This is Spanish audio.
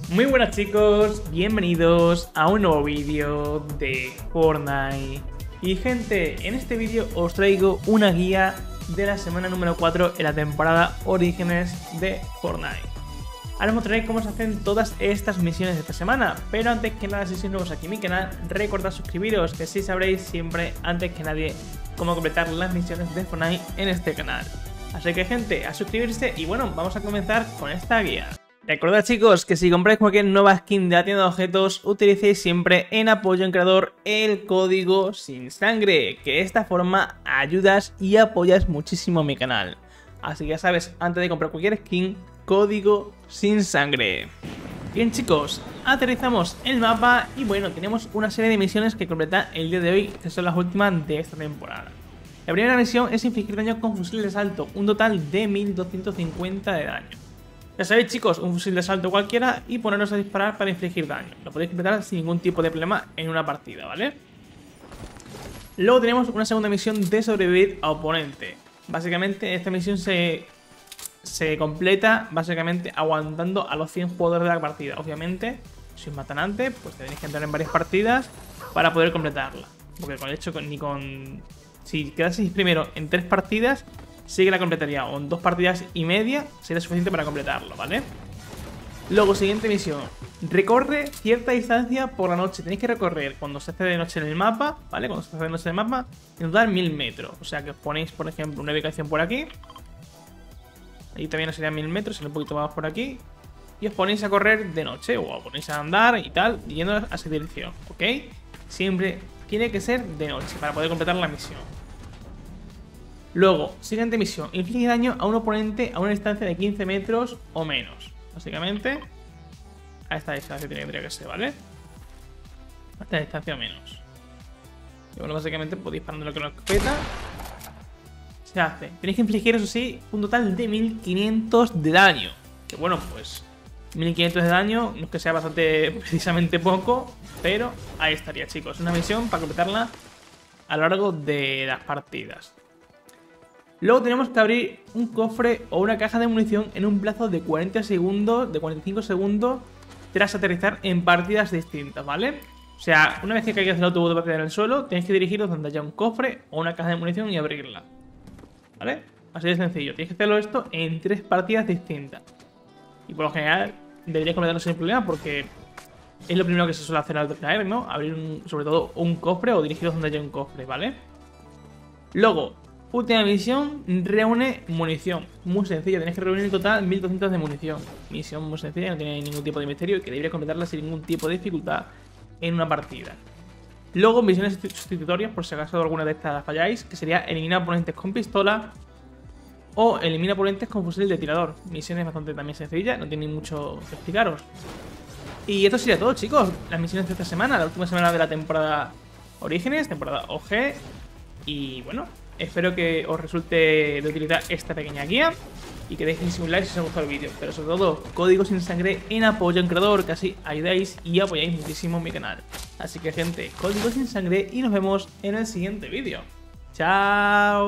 Muy buenas chicos, bienvenidos a un nuevo vídeo de Fortnite. Y gente, en este vídeo os traigo una guía de la semana número 4 en la temporada Orígenes de Fortnite. Ahora os mostraré cómo se hacen todas estas misiones de esta semana, pero antes que nada, si sois nuevos aquí en mi canal, recordad suscribiros, que así sabréis siempre, antes que nadie, cómo completar las misiones de Fortnite en este canal. Así que gente, a suscribirse y bueno, vamos a comenzar con esta guía. Recordad chicos que si compráis cualquier nueva skin de la tienda de objetos, utilicéis siempre en apoyo en creador el código sin sangre, que de esta forma ayudas y apoyas muchísimo mi canal. Así que ya sabes, antes de comprar cualquier skin, código sin sangre. Bien chicos, aterrizamos el mapa y bueno, tenemos una serie de misiones que completar el día de hoy, que son las últimas de esta temporada. La primera misión es infligir daño con fusil de asalto, un total de 1250 de daño. Ya sabéis chicos, un fusil de asalto cualquiera y ponernos a disparar para infligir daño. Lo podéis completar sin ningún tipo de problema en una partida, ¿vale? Luego tenemos una segunda misión de sobrevivir a oponente. Básicamente esta misión se completa básicamente aguantando a los 100 jugadores de la partida. Obviamente, si os matan antes, pues tenéis que entrar en varias partidas para poder completarla. Porque con el hecho si quedaseis primero en 3 partidas, sí que la completaría, o en 2 partidas y media sería suficiente para completarlo, ¿vale? Luego, siguiente misión. Recorre cierta distancia por la noche. Tenéis que recorrer cuando se hace de noche en el mapa, ¿vale? Cuando se hace de noche en el mapa, en total 1000 metros. O sea que os ponéis, por ejemplo, una ubicación por aquí. Ahí también serían 1000 metros, un poquito más por aquí. Y os ponéis a correr de noche, o os ponéis a andar y tal, yendo a esa dirección, ¿ok? Siempre tiene que ser de noche para poder completar la misión. Luego, siguiente misión, inflige daño a un oponente a una distancia de 15 metros o menos. Básicamente, a esta distancia tendría que ser, ¿vale? A esta distancia o menos. Y bueno, básicamente, pues disparando lo que nos peta, se hace. Tenéis que infligir, eso sí, un total de 1500 de daño. Que bueno, pues 1500 de daño, no es que sea bastante, precisamente poco, pero ahí estaría, chicos. Una misión para completarla a lo largo de las partidas. Luego tenemos que abrir un cofre o una caja de munición en un plazo de 40 segundos, de 45 segundos, tras aterrizar en partidas distintas, ¿vale? O sea, una vez que caigas del autobús de partida en el suelo, tenéis que dirigiros donde haya un cofre o una caja de munición y abrirla, ¿vale? Así de sencillo. Tenéis que hacerlo esto en 3 partidas distintas. Y por lo general deberíais completarlo sin problema porque es lo primero que se suele hacer al caer, ¿no? Abrir sobre todo un cofre o dirigiros donde haya un cofre, ¿vale? Luego, última misión, reúne munición. Muy sencilla, tenéis que reunir en total 1200 de munición. Misión muy sencilla, no tiene ningún tipo de misterio y que debería completarla sin ningún tipo de dificultad en una partida. Luego, misiones sustitutorias, por si acaso alguna de estas falláis, que sería eliminar oponentes con pistola o eliminar oponentes con fusil de tirador. Misiones bastante también sencillas, no tienen mucho que explicaros. Y esto sería todo, chicos. Las misiones de esta semana, la última semana de la temporada Orígenes, temporada OG. Y bueno, espero que os resulte de utilidad esta pequeña guía y que dejéis un like si os ha gustado el vídeo. Pero sobre todo, código sin sangre en apoyo en creador, que así ayudáis y apoyáis muchísimo mi canal. Así que gente, código sin sangre y nos vemos en el siguiente vídeo. ¡Chao!